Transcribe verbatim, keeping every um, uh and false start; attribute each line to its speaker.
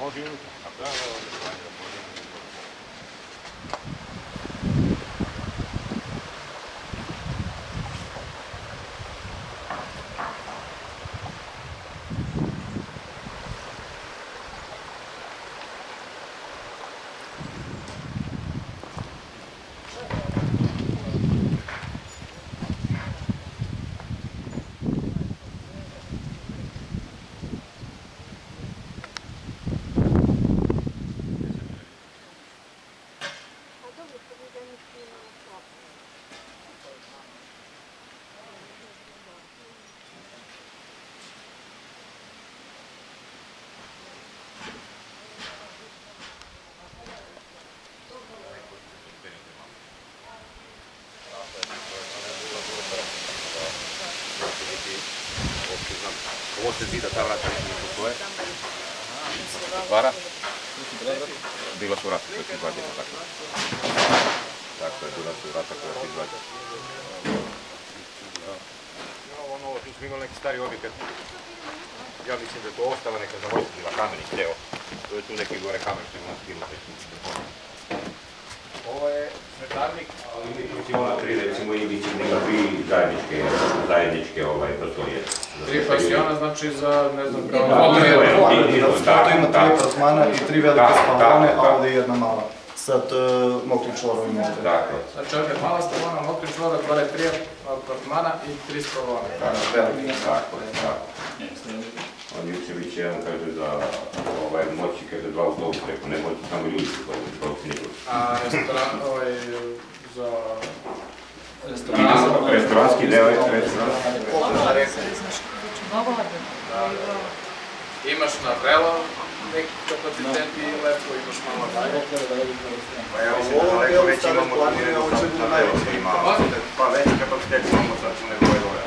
Speaker 1: može i unutra. Da, da, da, da, ovo se zida, ta vrata ne postoje. Vara? Bila su vrata koja se izvađena, tako. Tako je, bila su vrata koja se izvađena. Ono, tu smo imali neki stari objekat. Ja mislim da je to ostala neka zavojstvila kameni deo. To je tu neki gore kamen što ima skinuti. Ovo je svetarnik, ali mislim ona tri, recimo i mislim nekakvi zajedničke, zajedničke prostorije.
Speaker 2: Tri pasiona znači za, ne znam, kao
Speaker 3: dvoje. Zato ima tri apartmana i tri velike spalone, a ovdje je jedna mala. Sad mokrim čvorovim ovdje.
Speaker 2: Dakle. Znači ovdje je mala spalona, mokrim čvorov, gore tri apartmana i tri spalone.
Speaker 3: Veliki.
Speaker 1: Tako je, tako. On juče bit će jedan, kaže, za moći, kaže, dva autobusa, rekao, ne moći samo ljudi koji autobusi nikoli.
Speaker 2: A restoran, ovaj, za...
Speaker 1: Restoranski deo je restoranski.
Speaker 2: Imaš na vrelo neki kapacitet i lepo imaš malo dalje.
Speaker 1: Pa ja mislim da daleko već imamo tu jednu sam na najveće ima, pa veći kapacitet imamo sad su nego ovaj dole.